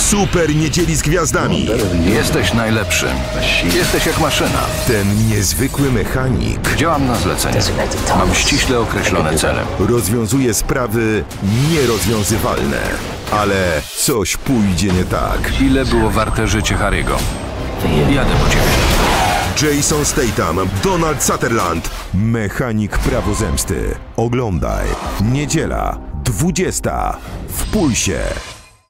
Super Niedzieli z Gwiazdami. Jesteś najlepszym. Jesteś jak maszyna. Ten niezwykły mechanik Działam na zlecenie. Mam ściśle określone cele. rozwiązuje sprawy nierozwiązywalne. Ale coś pójdzie nie tak. Ile było warte życie Harry'ego? Jadę po ciebie. Jason Statham, Donald Sutherland, mechanik prawo zemsty. Oglądaj. Niedziela, 20 w Pulsie.